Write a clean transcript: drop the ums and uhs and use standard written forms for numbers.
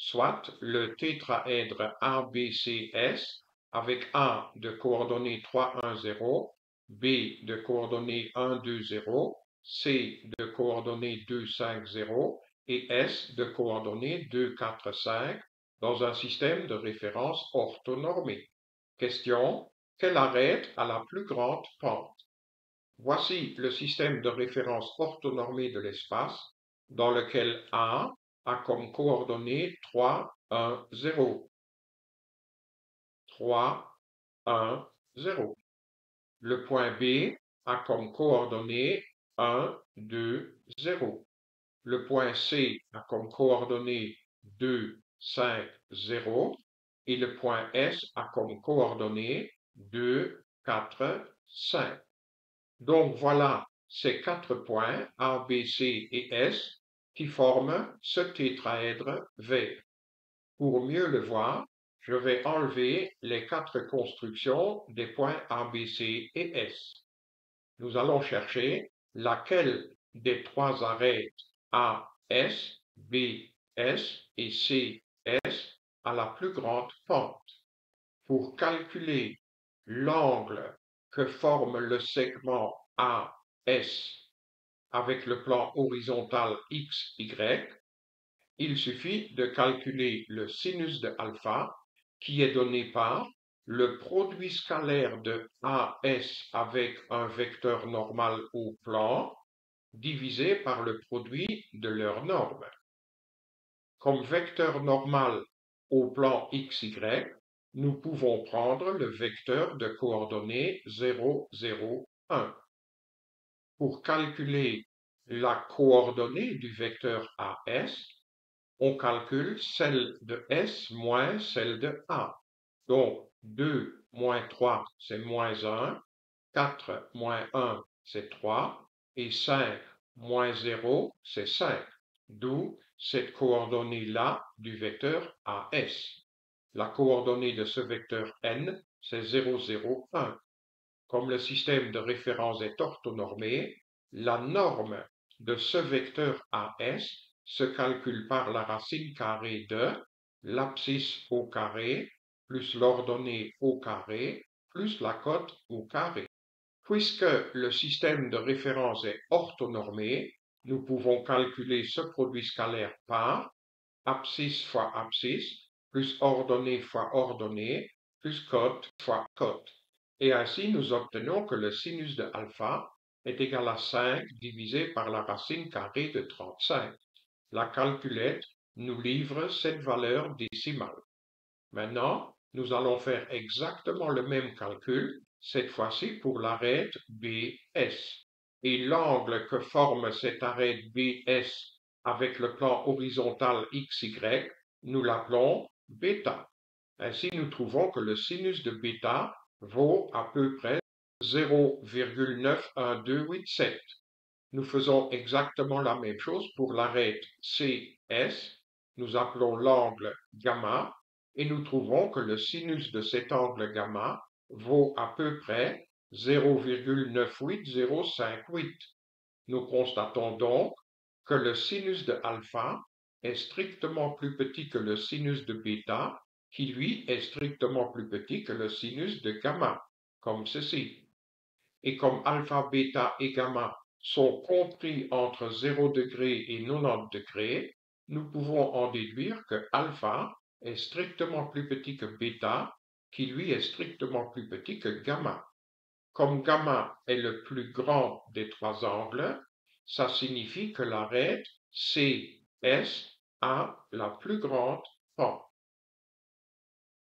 soit le tétraèdre ABCS avec A de coordonnées 3, 1, 0, B de coordonnées 1, 2, 0, C de coordonnées 2, 5, 0 et S de coordonnées 2, 4, 5 dans un système de référence orthonormé. Question: quel arête a la plus grande pente? Voici le système de référence orthonormé de l'espace dans lequel A a comme coordonnées 3, 1, 0. 3, 1, 0. Le point B a comme coordonnées 1, 2, 0. Le point C a comme coordonnées 2, 5, 0. Et le point S a comme coordonnées 2, 4, 5. Donc voilà ces 4 points A, B, C et S qui forment ce tétraèdre vert. Pour mieux le voir, je vais enlever les 4 constructions des points A, B, C et S. Nous allons chercher laquelle des 3 arêtes A, S, B, S et C, S a la plus grande pente. Pour calculer l'angle que forme le segment AS avec le plan horizontal XY, il suffit de calculer le sinus de alpha qui est donné par le produit scalaire de AS avec un vecteur normal au plan divisé par le produit de leurs normes. Comme vecteur normal au plan XY, nous pouvons prendre le vecteur de coordonnées 0, 0, 1. Pour calculer la coordonnée du vecteur AS, on calcule celle de S moins celle de A. Donc 2 moins 3, c'est moins 1, 4 moins 1, c'est 3, et 5 moins 0, c'est 5. D'où cette coordonnée-là du vecteur AS. La coordonnée de ce vecteur n, c'est 0, 0, 1. Comme le système de référence est orthonormé, la norme de ce vecteur AS se calcule par la racine carrée de l'abscisse au carré plus l'ordonnée au carré plus la cote au carré. Puisque le système de référence est orthonormé, nous pouvons calculer ce produit scalaire par abscisse fois abscisse plus ordonnée fois ordonnée plus cote fois cote. Et ainsi, nous obtenons que le sinus de alpha est égal à 5 divisé par la racine carrée de 35. La calculette nous livre cette valeur décimale. Maintenant, nous allons faire exactement le même calcul, cette fois-ci pour l'arête BS. Et l'angle que forme cette arête BS avec le plan horizontal XY, nous l'appelons bêta. Ainsi, nous trouvons que le sinus de bêta vaut à peu près 0,91287. Nous faisons exactement la même chose pour l'arête CS. Nous appelons l'angle gamma et nous trouvons que le sinus de cet angle gamma vaut à peu près 0,98058. Nous constatons donc que le sinus de alpha est strictement plus petit que le sinus de bêta, qui lui est strictement plus petit que le sinus de gamma, comme ceci. Et comme alpha, bêta et gamma sont compris entre 0 degré et 90 degrés, nous pouvons en déduire que alpha est strictement plus petit que bêta, qui lui est strictement plus petit que gamma. Comme gamma est le plus grand des 3 angles, ça signifie que l'arête CS a la plus grande pente.